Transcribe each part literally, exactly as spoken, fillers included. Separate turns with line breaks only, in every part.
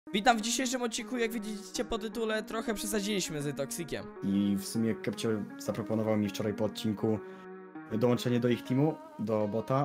Witam w dzisiejszym odcinku, jak widzicie po tytule, trochę przesadziliśmy z Toxikiem.
I w sumie Kepcio zaproponował mi wczoraj po odcinku dołączenie do ich teamu, do bota.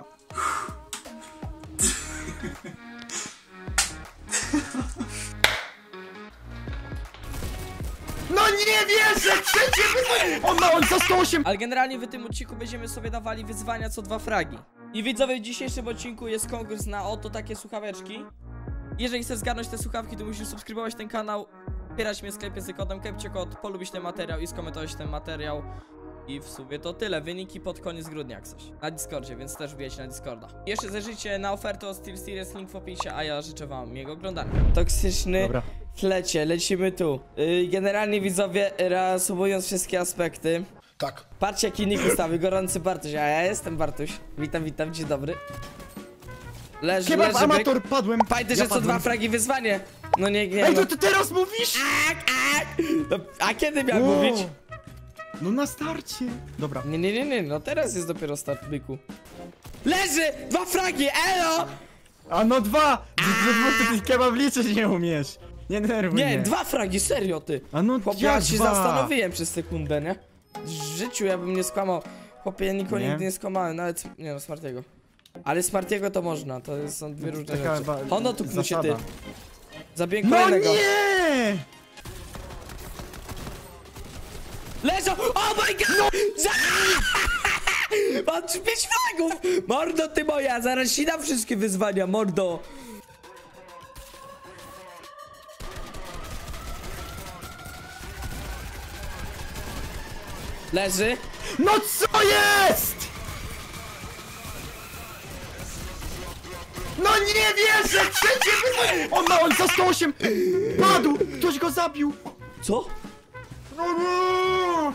No nie wierzę! Trzecie wyzwanie! On ma on za sto osiem!
Ale generalnie w tym odcinku będziemy sobie dawali wyzwania co dwa fragi. I widzowie, w dzisiejszym odcinku jest konkurs na oto takie słuchaweczki. Jeżeli chcesz zgarnąć te słuchawki, to musisz subskrybować ten kanał, wspierać mnie w sklepie z kodem KepcioKod, polubić ten materiał i skomentować ten materiał. I w sumie to tyle, wyniki pod koniec grudnia jak coś. Na Discordzie, więc też wbijajcie na Discorda. Jeszcze zajrzyjcie na ofertę od SteelSeries, link w opisie, a ja życzę wam miłego oglądania. Toksyczny
Dobra.
flecie, lecimy tu. Yy, generalnie widzowie, reasumując wszystkie aspekty.
Tak.
Patrzcie jaki nick ustawił, gorący Bartuś, a ja jestem Bartuś. Witam, witam, dzień dobry. Leży,
Kebab
leży
amator,
byk.
padłem!
Pamiętaj,
Ja
że co
padłem.
dwa fragi wyzwanie. No nie, nie.
Ej,
No.
to ty teraz mówisz?!
No, a kiedy miał
Wow.
mówić?
No na starcie! Dobra.
Nie, nie, nie, nie, no teraz jest dopiero start, byku. Leży! Dwa fragi, elo!
A no dwa! Ty, ty kebab liczyć nie umiesz! Nie denerwuj
Nie,
mnie.
dwa fragi, serio ty.
A no
Chłopie,
jak
ja się
dwa?
zastanowiłem przez sekundę, nie? W życiu ja bym nie skłamał. Chłopie, ja nikogo
Nie?
nigdy nie skłamałem, nawet, nie no, Smartiego. Ale Smartiego to można, to są dwie różne
Taka
rzeczy.
chyba
Hono tu się ty.
zasada.
Zabiję
No
kolejnego.
nie!
Leżą! Oh my god! No. Za... Mam pięć fragów! Mordo ty moja, zaraz ci dam wszystkie wyzwania, mordo! Leży?
No co jest?! No nie wierzę! Trzecie wyzwanie! On ma on za sto osiem! Padł! Ktoś go zabił!
Co?
No nie!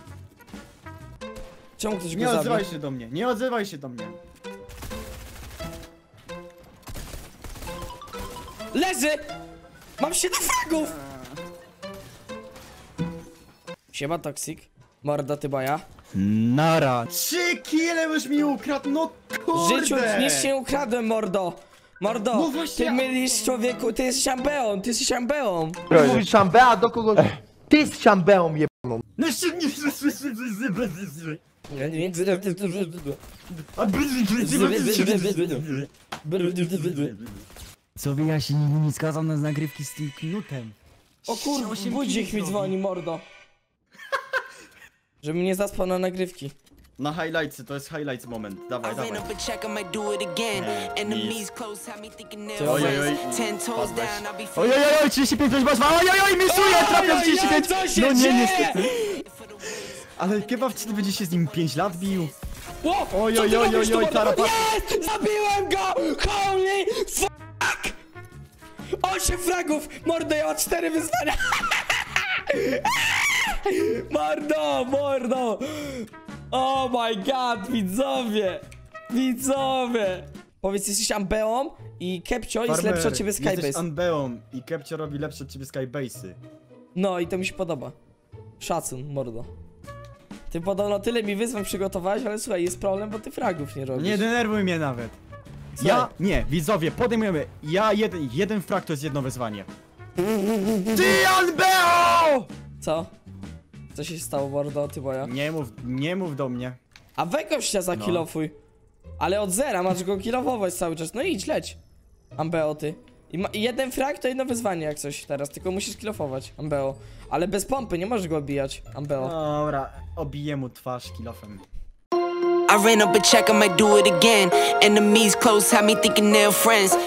Czemu ktoś
Nie
go zabił?
odzywaj się do mnie, nie odzywaj się do mnie.
Leży! Mam siedem fragów! Siema Toxic. Mordo ty moja.
Nara! Trzy kile już mi ukradł, no
W
kurde!
życiu nic nie ukradłem, mordo! Mordo,
No właśnie,
ty
a-
mylisz człowieku, ty jesteś ambeą, ty jesteś ambeą!
Ty mówisz szambea do kogoś. Ty z szambeą jebaną.
No jeszcze nie...
Co ja się nigdy nie zgadzam na nagrywki z tym knutem.
O kurwa, budzik mi dzwoni, mordo. Żebym nie zaspał na nagrywki.
Na highlightsy, to jest highlights moment, dawaj, dawaj.
Oj,
oj, oj.
Ten toes
Padłeś.
down, I'll be
Oj, oj, oj, trzydzieści pięć, oj, oj, oj, misuje, trafia w trzydzieści pięć!
Co się
No nie,
dzieje?
niestety. Ale kebab ci będzie się z nim pięć lat bił.
Ło,
Oj,
co
oj,
ty
oj,
robisz
oj,
tu,
oj,
mordo?
tarapa-
Jest! Zabiłem go! Holy fuck! Osiem fragów! Mordo, ja mam cztery wyzwania! Mordo, mordo! Oh my god, widzowie! Widzowie! Powiedz, jesteś ambeą i Kepcio jest lepszy od ciebie
Jesteś
Skybase.
Unbeą i Kepcio robi lepsze od ciebie Skybase'y.
No i to mi się podoba. Szacun, mordo. Ty podobno tyle mi wyzwań przygotowałeś, ale słuchaj, jest problem, bo ty fragów nie robisz.
Nie denerwuj mnie nawet.
Słuchaj.
Ja, nie, widzowie, podejmujemy. Ja, jeden, jeden frag to jest jedno wyzwanie. Ty Unbeo!
Co? Co się stało, mordo, ty moja?
Nie mów, nie mów do mnie.
A weź gościa za
No.
kilofuj. Ale od zera masz go kilowować cały czas. No idź, leć. Ambeo, ty. I, ma, I jeden frag to jedno wyzwanie jak coś teraz, tylko musisz kilofować, Ambeo. Ale bez pompy, nie możesz go obijać, Ambeo.
Dobra, obiję mu twarz kilofem.
I ran up a check, I might do it again. Enemies close, had me thinking they're friends.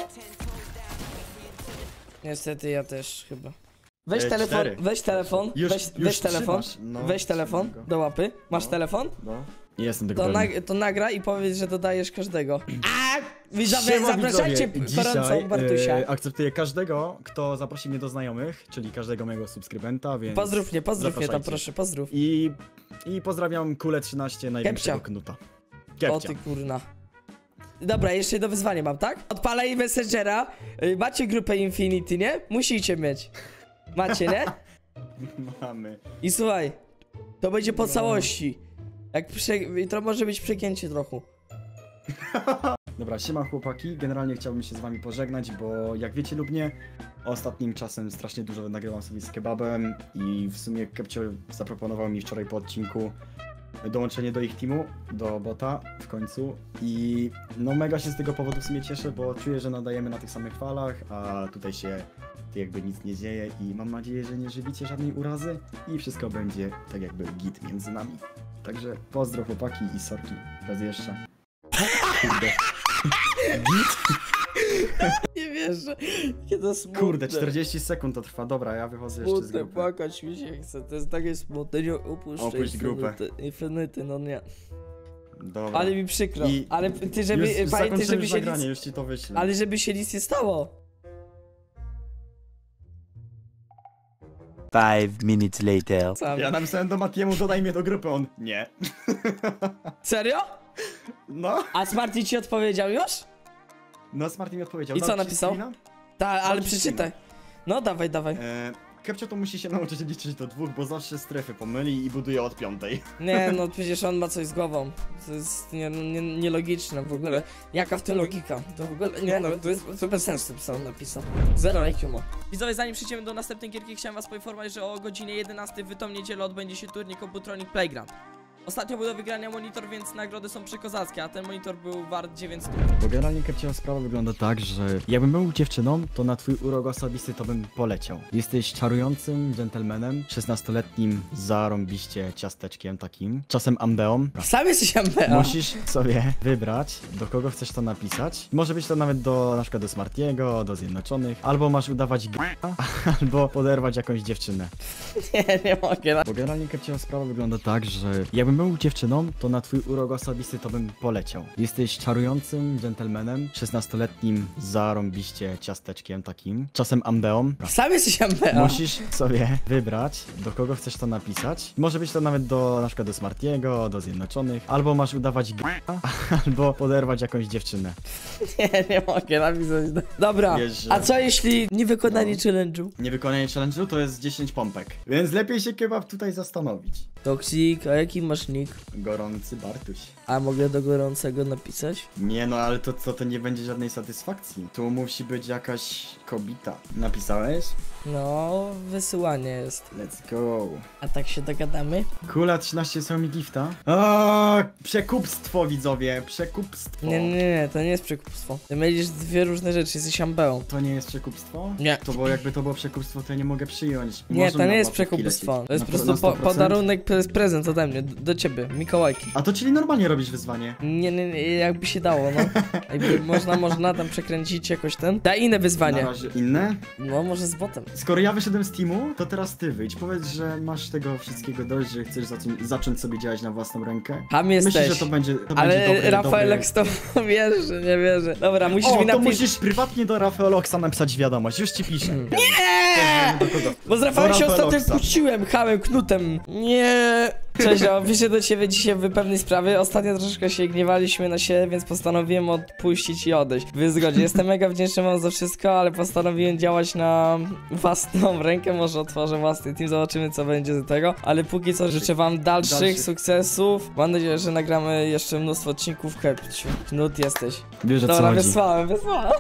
Niestety ja też chyba. Weź
E,
telefon,
cztery.
weź telefon,
Już-
weź,
już
weź telefon,
trzymasz, no,
weź telefon
trzymam go.
do łapy. Masz
No.
telefon?
No. Jestem tego
To,
pewny.
nag to nagra i powiedz, że dodajesz każdego. A widzowie,
Siema,
zapraszajcie
widzowie.
gorąco
Dzisiaj,
Bartusia.
e, akceptuję każdego, kto zaprosi mnie do znajomych, czyli każdego mojego subskrybenta, więc...
Pozdrów mnie, pozdrów mnie tam
zapraszajcie.
proszę, pozdrów.
I, I pozdrawiam Kule trzynaście, największego
Kepcia.
knuta.
O
Kepcia.
ty kurna. Dobra, jeszcze jedno wyzwanie mam, tak? Odpalaj Messengera. Y, Macie grupę Infinity, nie? Musicie mieć. Macie, nie?
Mamy.
I słuchaj, to będzie po całości. Jak prze... To może być przegięcie trochę.
Dobra, siema chłopaki, generalnie chciałbym się z wami pożegnać, bo jak wiecie lub nie, ostatnim czasem strasznie dużo nagrywam sobie z kebabem i w sumie Kepcio zaproponował mi wczoraj po odcinku dołączenie do ich teamu, do bota w końcu i no mega się z tego powodu w sumie cieszę, bo czuję, że nadajemy na tych samych falach, a tutaj się jakby nic nie dzieje i mam nadzieję, że nie żywicie żadnej urazy i wszystko będzie tak jakby git między nami. Także pozdro chłopaki i sorki raz jeszcze. Kurde. Git?
Nie wierzę. Kiedy smutne.
Kurde, czterdzieści sekund to trwa, dobra, ja wychodzę jeszcze z
Smutne,
grupy.
płakać mi się chce, to jest takie smutne, nie upuszczę
Opuść grupę.
Infinity, no nie.
Dobra.
Ale mi przykro,
I
ale ty żeby,
już
pamiętaj,
zakończymy
żeby
już
się
nagranie,
nic,
już ci to wyślę.
ale żeby się nic nie stało.
Five minutes later.
Sam.
Ja napisałem do Matiemu, dodaj mnie do grupy, on nie.
Serio?
No,
A Smarty ci odpowiedział już?
no Smarty mi odpowiedział.
I co
Dał ci
napisał?
screena?
Tak, ale
ci
przeczytaj. No dawaj, dawaj.
E, Kepcio to musi się nauczyć liczyć do dwóch, bo zawsze strefy pomyli i buduje od piątej.
Nie, no przecież on ma coś z głową. To jest nie, nie, nielogiczne w ogóle. Jaka w tym logika? To w ogóle, nie no, to jest to bez sensu, co on napisał. Zero I Q ma. Widzowie, zanim przejdziemy do następnej gierki, chciałem was poinformować, że o godzinie jedenastej w tą niedzielę odbędzie się turniej Computronic Playground. Ostatnio był do wygrania monitor, więc nagrody są przekozackie, a ten monitor był wart dziewięćset.
Bo generalnie Kepcio sprawa wygląda tak, że jakbym był dziewczyną, to na twój urok osobisty to bym poleciał. Jesteś czarującym dżentelmenem, szesnastoletnim zarąbiście ciasteczkiem takim, czasem ambeą.
Sam jesteś M B A.
Musisz sobie wybrać, do kogo chcesz to napisać. Może być to nawet do, na przykład do Smartiego, do Zjednoczonych, albo masz udawać g***a, albo poderwać jakąś dziewczynę.
Nie, nie mogę.
Bo generalnie Kepcio sprawa wygląda tak, że jakbym był dziewczyną, to na twój urok osobisty to bym poleciał. Jesteś czarującym dżentelmenem, szesnastoletnim zarąbiście ciasteczkiem takim, czasem ambeą.
Sam jesteś M B A.
Musisz sobie wybrać, do kogo chcesz to napisać. Może być to nawet do, na przykład do Smartiego, do Zjednoczonych, albo masz udawać g***a, albo poderwać jakąś dziewczynę.
Nie, nie mogę napisać. Dobra,
Wiesz, że-
a co jeśli nie wykonanie
No.
challenge'u?
Niewykonanie challenge'u to jest dziesięć pompek, więc lepiej się kebab tutaj zastanowić.
Toxic, a jaki masz nick?
Gorący Bartuś.
A mogę do gorącego napisać?
Nie no, ale to co, to nie będzie żadnej satysfakcji. Tu musi być jakaś kobita. Napisałeś?
No, wysyłanie jest.
Let's go.
A tak się dogadamy?
Kula trzynaście są mi gifta. O, przekupstwo widzowie, przekupstwo.
Nie, nie, nie, to nie jest przekupstwo. Ty mylisz dwie różne rzeczy, jesteś ambeą.
To nie jest przekupstwo?
Nie.
To bo jakby to było przekupstwo, to ja nie mogę przyjąć.
Nie,
Może
to
na
nie jest
łapówki
przekupstwo.
lecieć.
To jest
Na
po
pro-
prostu
na
po,
sto procent?
podarunek, to jest prezent ode mnie, do, do ciebie, Mikołajki.
A to czyli normalnie robisz wyzwanie.
Nie, nie, nie, jakby się dało, no. Jakby można, można tam przekręcić jakoś ten. Daj inne
Na
wyzwanie.
razie inne?
No, może z botem.
Skoro ja wyszedłem z teamu, to teraz ty wyjdź. Powiedz, że masz tego wszystkiego dość, że chcesz zacząć, zacząć sobie działać na własną rękę.
Ham jesteś.
Myślę, że to będzie, to będzie
Ale
dobry,
Rafaelek
dobry...
z tobą wierzy, nie wierzę. Dobra, musisz
O,
mi
to
napisać.
musisz prywatnie do Rafaeloksa napisać wiadomość, już ci piszę.
Nie!
Do kogo?
Bo z Rafałem się ostatnio
Rafaeloksa.
puściłem, hamem, knutem. Nie. Cześć, o, piszę do ciebie dzisiaj w pewnej sprawie. Ostatnio troszeczkę się gniewaliśmy na siebie, więc postanowiłem odpuścić i odejść. W zgodzie. Jestem mega wdzięczny wam za wszystko, ale postanowiłem działać na własną rękę. Może otworzę własny team, zobaczymy co będzie z tego. Ale póki co życzę wam dalszych,
Dalszych.
sukcesów. Mam nadzieję, że nagramy jeszcze mnóstwo odcinków. Kepciu, knut jesteś.
Wiesz, o co
Dobra,
chodzi.
wysłałem, wysłałem.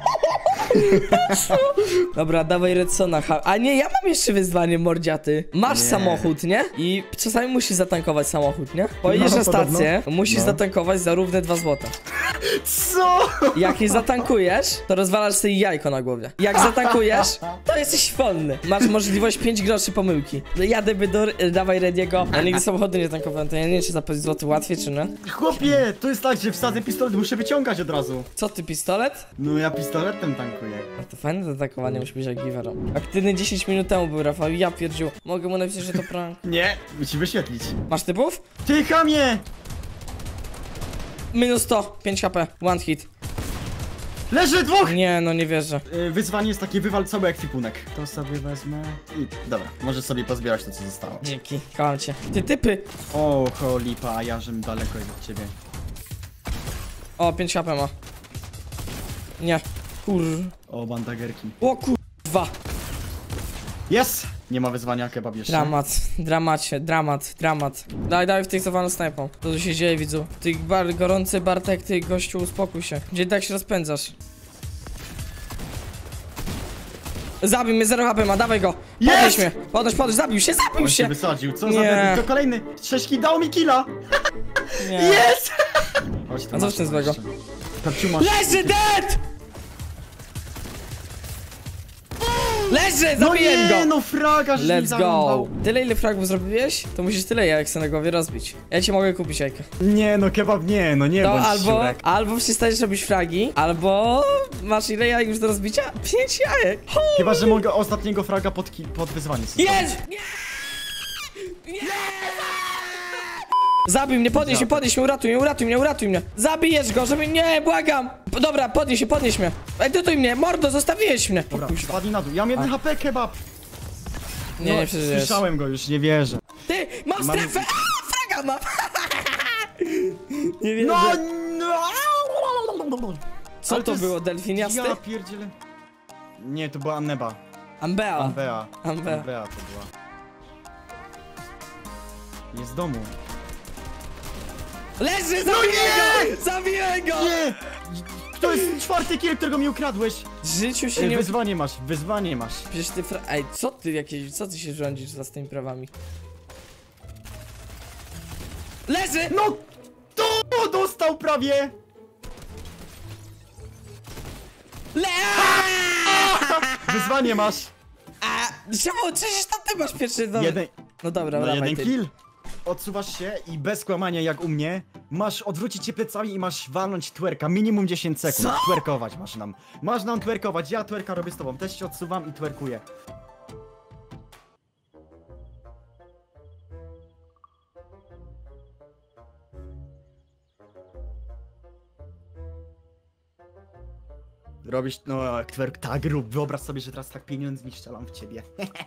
Dobra, dawaj Redsona. Ha- A nie, ja mam jeszcze wyzwanie, mordziaty. Masz
Nie.
samochód, nie? I czasami musisz zatankować samochód, nie? Pojedziesz
No,
na stację,
podobno.
musisz
No.
zatankować za równe dwa złota.
Co?
Jak je zatankujesz, to rozwalasz sobie jajko na głowie. Jak zatankujesz, to jesteś wolny. Masz możliwość pięć groszy pomyłki. No jadę by do... Dawaj Rediego. Ja nigdy samochodu nie tankowałem, to ja nie wiem, czy za pięć złotych łatwiej, czy nie?
Chłopie, to jest tak, że wsadzę pistolet, muszę wyciągać od razu.
Co ty, pistolet?
No ja pistoletem tankuję.
No to fajne to tankowanie, musi być jak giwerą. Aktywny dziesięć minut temu był Rafał, ja pierdziu. Mogę mu napisać, że to prank.
Nie, musi wyświetlić.
Masz typów?
Ty chamie!
Minus sto, pięć HP, one hit.
Leży dwóch!
Nie, no nie wierzę.
Yy, wyzwanie jest takie, wywal cały ekwipunek. To sobie wezmę i... Dobra, możesz sobie pozbierać to, co zostało.
Dzięki, kocham cię. Ty typy!
O, cholipa, a ja żem daleko jest od ciebie.
O, pięć HP ma. Nie. Kur...
O, bandagerki.
O kurwa.
Jest! Nie ma wyzwania, kebab jeszcze.
Dramat, dramacie, dramat, dramat. Daj, daj w tych zawalną snajpą. Co tu się dzieje, widzu? Ty bar, gorący Bartek, ty gościu, uspokój się. Gdzie tak się rozpędzasz? Zabij mnie, zero H P ma, dawaj go! Podnieś
Jest!
mnie! Podnieś, podnieś, zabił się, zabił
On się
się!
wysadził, co
Nie.
za debil, to kolejny! Sześki dał mi killa!
Nie.
Jest! Chodź, tu
A co
masz
w tym
to
złego?
jeszcze. Kapciu, masz...
Leży, dead! Leży,
No
zabiję
nie,
go!
no fraga, żeś mi
Let's go!
zarąbał.
Tyle ile fragów zrobiłeś, to musisz tyle jajek sobie na głowie rozbić. Ja ci mogę kupić jajka.
Nie, no kebab nie, no nie
To
bądź
albo,
siurek.
albo przestajesz robić fragi, albo masz ile jajek już do rozbicia? Pięć jajek! Ho!
Chyba, że mogę ostatniego fraga pod, ki- pod wyzwanie sobie
Jest! Nie! Nie! Zabij mnie, podnieś mnie, podnieś mnie, uratuj mnie, uratuj mnie, uratuj mnie. Zabijesz go, żeby... Nie, błagam! P- Dobra, podnieś się, podnieś mnie. Ej, tutuj mnie, mordo, zostawiłeś mnie.
Dobra,
O, kuźwa.
spadnij na dół. Ja mam jeden H P, kebab!
Nie,
No,
nie przeżyjesz.
słyszałem go już, nie wierzę.
Ty, mam
Mam-
strefę! A, fraga mam! Nie wierzę.
No, no!
Co
ale
to
jest-
było, delfiniasty?
Ja pierdzielę. Nie, to była Anneba.
Ambea.
Ambea.
Ambea.
Ambea to była. Jest z domu.
Leży,
No
zabiję
nie!
go! Zabiję go!
Nie! To jest czwarty kill, którego mi ukradłeś.
W życiu się
Ej,
nie...
wyzwanie masz, wyzwanie masz.
Przecież ty fra... Ej, co ty jakieś... Co ty się rządzisz za z tymi prawami? Leży!
No! To dostał prawie!
Le...
Wyzwanie masz.
A, czemu? Przecież to ty masz pierwszy dom.
Jeden,
No dobra,
no
dawaj
jeden
ty.
kill. Odsuwasz się i bez kłamania jak u mnie masz odwrócić się plecami i masz walnąć twerka. Minimum dziesięć sekund.
Co?
Twerkować masz nam. Masz nam twerkować. Ja twerka robię z tobą. Też się odsuwam i twerkuję. Robisz, no, twerk, tak rób. Wyobraź sobie, że teraz tak pieniędzmi strzelam w ciebie.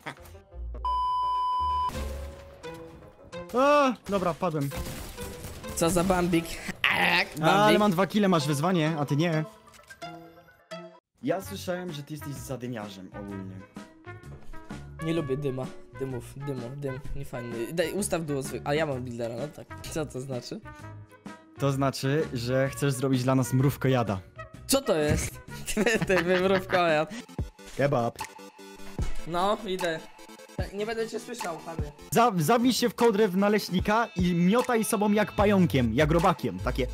A, dobra, padłem.
Co za bambik. Ak,
A, ale
bambik.
mam dwa kile, masz wyzwanie, a ty nie. Ja słyszałem, że ty jesteś zadymiarzem ogólnie.
Nie lubię dyma. Dymów, dymu, dym. Nie fajny. Daj, ustaw duo zwykle. A ja mam buildera, no tak. Co to znaczy?
To znaczy, że chcesz zrobić dla nas mrówkojada.
Co to jest? Ty, ty wymrówkoja.
Kebab.
No, idę. Tak, nie będę cię słyszał, panie.
Za, zabij się w kołdrę w naleśnika i miotaj sobą jak pająkiem, jak robakiem. Takie.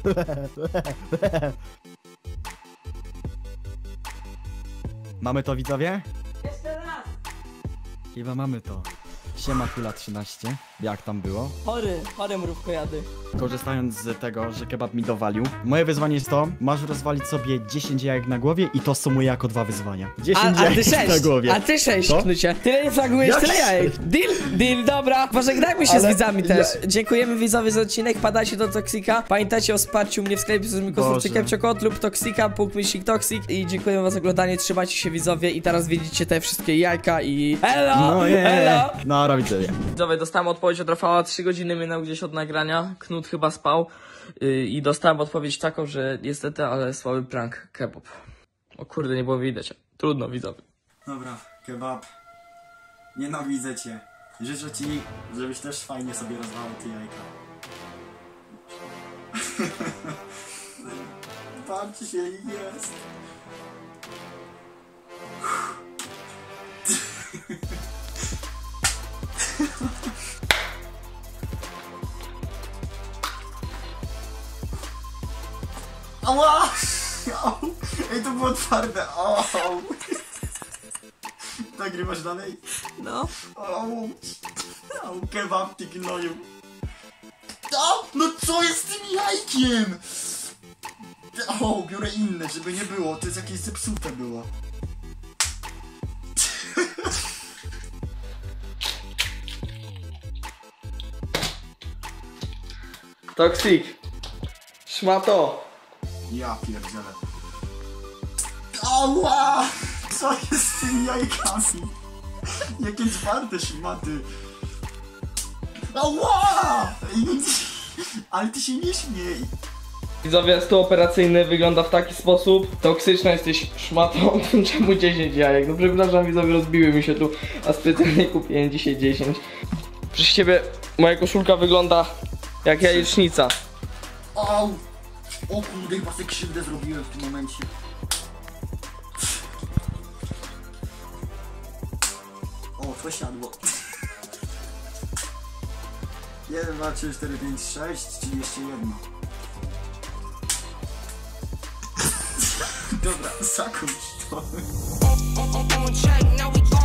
Mamy to, widzowie?
Jeszcze raz!
Chyba mamy to. Siema Kula trzynaście. Jak tam było?
Chory, chory mrówkojady.
Korzystając z tego, że kebab mi dowalił, moje wyzwanie jest to, masz rozwalić sobie dziesięć jajek na głowie i to sumuje jako dwa wyzwania.
A,
dziesięć
a ty
jajek na
sześć,
głowie.
a ty sześć,
Co?
Knucie. Tyle nie flagujesz,
Jak
tyle jajek.
sześć?
Deal, deal, dobra. Pożegnajmy się
Ale
z widzami
ja-
też. Dziękujemy widzowie za odcinek, padajcie do Toksika. Pamiętajcie o wsparciu mnie w sklepie z mikrofonsem
Boże.
Kepciokot lub Toksika, punkt myślnik Toksik. I dziękujemy wam za oglądanie, trzymajcie się widzowie i teraz widzicie te wszystkie jajka i... Elo,
No nie.
elo.
No, robicie je.
Widzowie, dostałem odpowiedź od Rafała, trzy godziny minęły gdzieś od nagrania, Knut chyba spał yy, i dostałem odpowiedź taką, że niestety, ale słaby prank, kebab. O kurde, nie było widać. Trudno, widzowie.
Dobra, kebab. Nienawidzę cię. Życzę ci, żebyś też fajnie sobie rozwalał te jajka. Bawcie się jest. Ała! Au! Ej, to było twarde. Au! Nagrywasz dalej?
No.
Au! Au, kebab, ty gnoju. Au! No co jest z tym jajkiem? O, biorę inne, żeby nie było. To jest jakieś zepsute było.
Toksik. Szmato.
Ja pierdzielę. Ała! Co jest z tymi jajkami? Jakie twarde szmaty. Ała! Ale ty się nie śmiej.
Widzowie, stół operacyjny wygląda w taki sposób. Toksyczna jesteś szmatą, czemu dziesięć jajek? No przepraszam, widzowie, rozbiły mi się tu, a specjalnie kupiłem dzisiaj dziesięć. Przez ciebie moja koszulka wygląda jak jajecznica.
Au! O kurde, chyba sobie krzywdę zrobiłem w tym momencie. O, to siadło. jeden, dwa, trzy, cztery, pięć, sześć, czyli jeszcze jedno. Dobra, zakończ to.
On track, now we